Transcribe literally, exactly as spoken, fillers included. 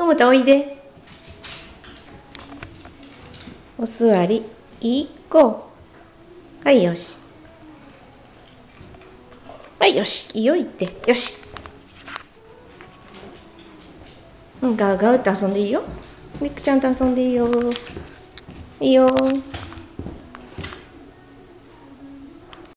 ももたおいで。お座り。いこう。はい、よし。はい、よし。いいよ、行って。よし。うん、ガウガウって遊んでいいよ。りくちゃんと遊んでいいよ。いいよ。